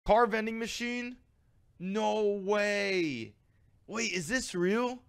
Car vending machine? No way. Wait, is this real?